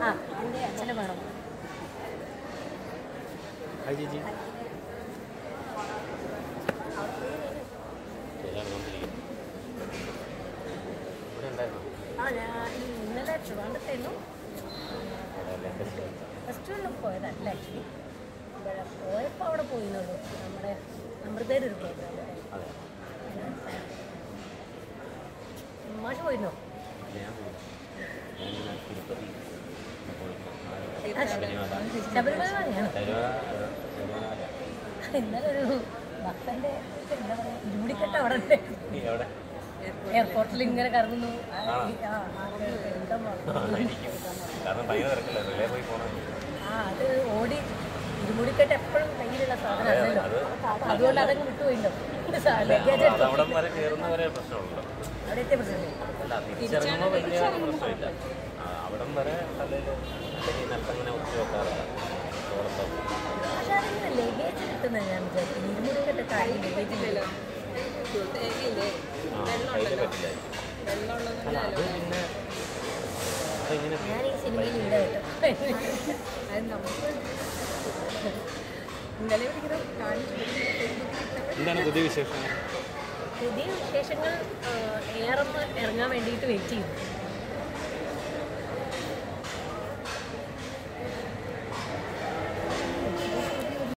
ആ എൻ്റെ അച്ഛനെ വേണം. ചേച്ചി ആ ഞാൻ ഇന്നലെ ട്രിവാൻഡ്രത്തായിരുന്നു. ഫെസ്റ്റിവലിൽ പോയതല്ല ആക്ച്വലി. പോയപ്പോൾ അവിടെ പോയിരുന്നുള്ളൂ. നമ്മുടെ അമൃതയുടെ ഒരു പ്രോഗ്രാം. മാഷ് പോയിരുന്നോ? ശബരിമല തന്നെയാണ്. ഇന്നലെ ഒരു ഭക്തൻ്റെ എന്താ പറയുക ഇരുമുടിക്കെട്ട് അവിടെ ഉണ്ട്. എയർപോർട്ടിൽ ഇങ്ങനെ കറങ്ങുന്നു. അത് ഓടി ഇരുമുടിക്കെട്ട് എപ്പോഴും കയ്യിലുള്ള സാധനമാണല്ലോ. അതുകൊണ്ട് അതങ്ങ് വിട്ടുപോയില്ലോ. ലഗേജ് അവിടെ എത്തിയ പ്രശ്നമില്ല. പക്ഷെ അതിങ്ങനെ ലഗേജ് കിട്ടുന്നത് ഞാൻ വിചാരിക്കുന്നു. ഇരുമുടിക്കെട്ട് കാര്യം ലഗേജില്ലല്ലോ. ഞാൻ ഈ സിനിമയിൽ ഇല്ല കേട്ടോ. അത് നമുക്ക് ഇന്നലെ എന്താണ് പുതിയ വിശേഷങ്ങൾ? പുതിയ വിശേഷങ്ങൾ ഏറെ ഇറങ്ങാൻ വേണ്ടിയിട്ട് വെയിറ്റ് ചെയ്തു.